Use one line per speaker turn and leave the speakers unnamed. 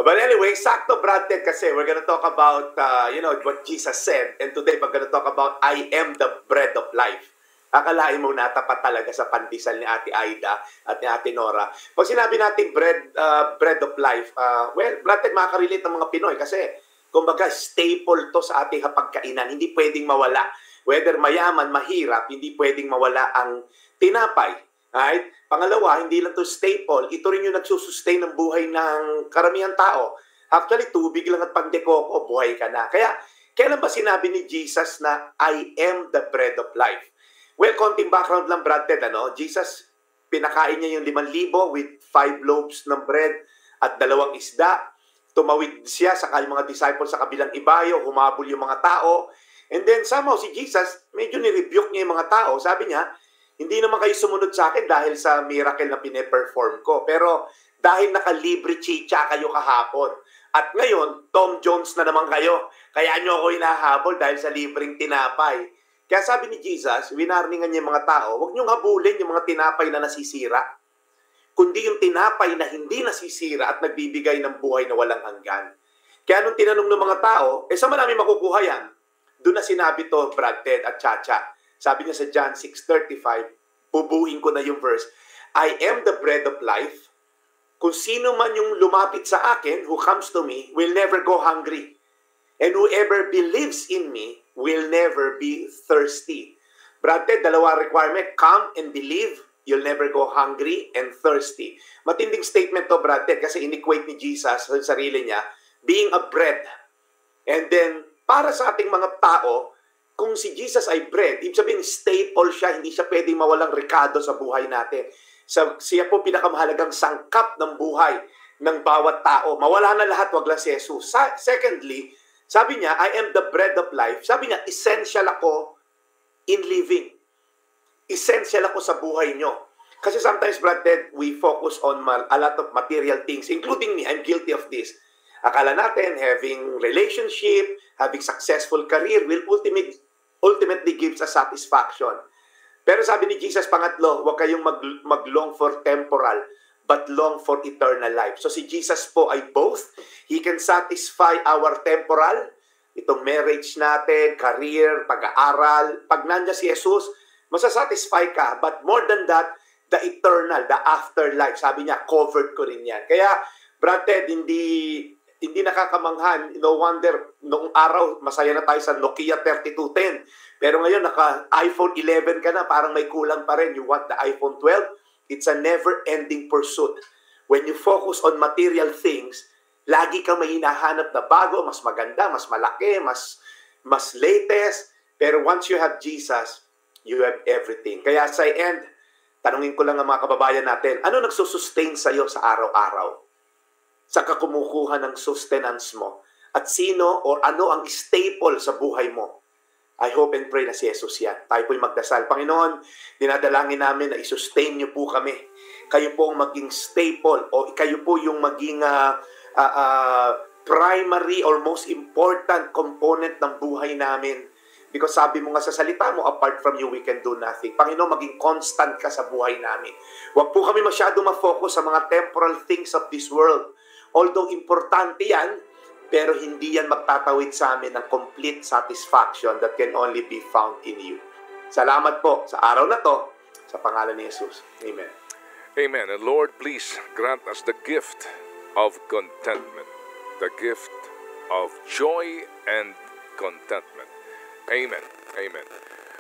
But anyway, sakto Brad Ted kasi we're gonna talk about, what Jesus said. And today, we're gonna talk about, I am the bread of life. Akalain mo natapat talaga sa pandesal ni Ate Aida at ni Ate Nora. Pag sinabi natin bread of life, Brad Ted, makakarelate ng mga Pinoy kasi, kumbaga, staple to sa ating hapagkainan. Hindi pwedeng mawala. Whether mayaman, mahirap, hindi pwedeng mawala ang tinapay. Right? Pangalawa, hindi lang to staple, ito rin yung nagsusustain ng buhay ng karamihan tao. Actually, tubig lang at pandekoko, buhay ka na. Kaya, kailan ba sinabi ni Jesus na, I am the bread of life? Well, konting background lang, Brad Ted, Jesus, pinakain niya yung 5,000 with 5 loaves ng bread at 2 isda. Tumawid siya sa kanyang mga disciples sa kabilang ibayo, humabol yung mga tao. And then, somehow, si Jesus, medyo nirebuke niya yung mga tao. Sabi niya, hindi naman kayo sumunod sa akin dahil sa miracle na pine-perform ko. Pero dahil nakalibre chicha kayo kahapon. At ngayon, Tom Jones na naman kayo. Kaya nyo ako hinahabol dahil sa libreng tinapay. Kaya sabi ni Jesus, winarningan niya yung mga tao, huwag niyong habulin yung mga tinapay na nasisira. Kundi yung tinapay na hindi nasisira at nagbibigay ng buhay na walang hanggan. Kaya nung tinanong ng mga tao, saan namin makukuha yan? Doon na sinabi to, Brad Ted at Chacha. Sabi niya sa John 6:35, bubuin ko na yung verse, I am the bread of life. Kung sino man yung lumapit sa akin, who comes to me, will never go hungry. And whoever believes in me will never be thirsty. Brad Ted, 2 requirement, come and believe, you'll never go hungry and thirsty. Matinding statement to, Brad Ted, kasi in-equate ni Jesus sa sarili niya, being a bread. And then, para sa ating mga tao, kung si Jesus ay bread, ibig sabihin staple siya, hindi siya pwedeng mawalang rekado sa buhay natin. Siya po pinakamahalagang sangkap ng buhay ng bawat tao. Mawala na lahat, wag lang si Jesus. Secondly, sabi niya, I am the bread of life. Sabi niya, essential ako in living. Essential ako sa buhay nyo. Kasi sometimes, Brad Ted, we focus on a lot of material things, including me. I'm guilty of this. Akala natin, having relationship, having successful career will ultimately gives us satisfaction. Pero sabi ni Jesus, pangatlo, huwag kayong mag-long for temporal, but long for eternal life. So si Jesus po ay both. He can satisfy our temporal, itong marriage natin, career, pag-aaral. Pag nandiyan si Jesus, masasatisfy ka. But more than that, the eternal, the afterlife. Sabi niya, covered ko rin yan. Kaya, Brad Ted, hindi nakakamanghan. No wonder, noong araw, masaya na tayo sa Nokia 3210. Pero ngayon, naka-iPhone 11 ka na, parang may kulang pa rin. You want the iPhone 12? It's a never-ending pursuit. When you focus on material things, lagi kang may hinahanap na bago, mas maganda, mas malaki, mas latest. Pero once you have Jesus, you have everything. Kaya sa end, tanungin ko lang ang mga kababayan natin, ano nagsusustain sa'yo sa araw-araw? Sa kakumukuha ng sustenance mo? At sino o ano ang staple sa buhay mo? I hope and pray na si Jesus yan. Tayo po'y magdasal. Panginoon, dinadalangin namin na isustain niyo po kami. Kayo po ang maging staple o kayo po yung maging primary or most important component ng buhay namin. Because sabi mo nga sa salita mo, apart from you, we can do nothing. Panginoon, maging constant ka sa buhay namin. Huwag po kami masyado ma-focus sa mga temporal things of this world. Although importante yan, pero hindi yan magtatawid sa amin ng complete satisfaction that can only be found in you. Salamat po sa araw na to, sa pangalan ni Jesus. Amen.
Amen. And Lord, please grant us the gift of contentment, the gift of joy and contentment. Amen. Amen.